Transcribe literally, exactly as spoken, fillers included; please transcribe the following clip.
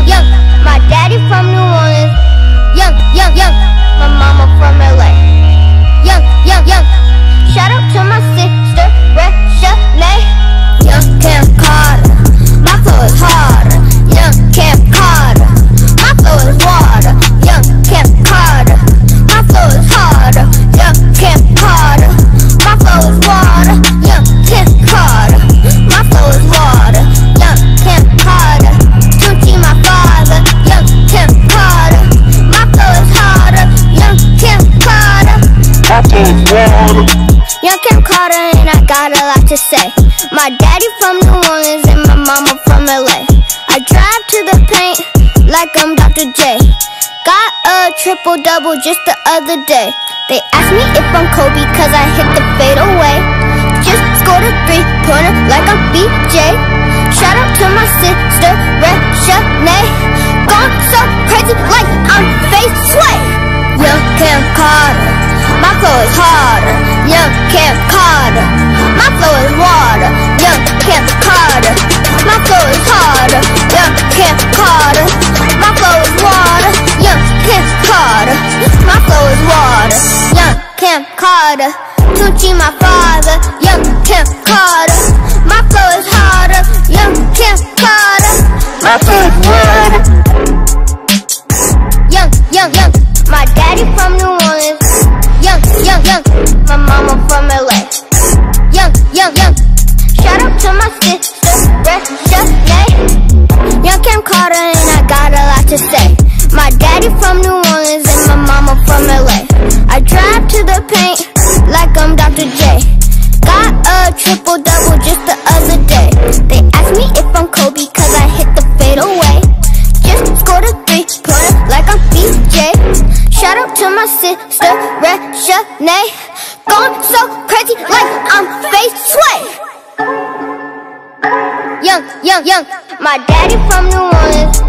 young. My daddy from New Orleans. Young, young, young. My mama from L A. Young, young, young. Shout out to my sister, Rachel. Young Kam Carter. My flow is harder. Young Kam Carter. My flow is water. Young Kam Carter. My flow is harder. Young Kam Carter. My flow is water. Young Kam Carter. My flow is water. Young Kam Carter. Tucci my father. Young Kam Carter. My flow is harder. Young Kam Carter. My flow is water. Young Kam Carter, and I got a lot to say. My daddy from New Orleans and my mama from L A. I drive to the paint like I'm Doctor J. Got a triple double just the other day. They asked me if I'm Kobe cause I hit the fade away. Just scored a three pointer like I'm B J. Shout out to my sister Rachel. Gone so crazy like I'm face sway. Young Kam Carter. My flow is harder. Young Kam Carter. My flow is water. Young Kam Carter. My flow is harder. Young Kam Carter. My flow is water. Young Kam Carter. My flow is water. Young Kam Carter. Tucci my father. Young Kam Carter. My flow is harder. Young Kam Carter. My flow is water. Young, young, young. My daddy from New Orleans. Young, young, young. My mama from L A. Young, young, young. Shout out to my sister, Rachel. Young Kam Carter, and I got a lot to say. My daddy from New Orleans and my mama from L A. I drive to the paint like I'm Doctor J. Got a triple double just the other day. They asked me if I'm Kobe cause I hit the fade away. Just scored a three pointer like I'm B J. Shout out to my sister, Rachel. Gone so crazy like I'm face sway. Young, young, young. My daddy from New Orleans.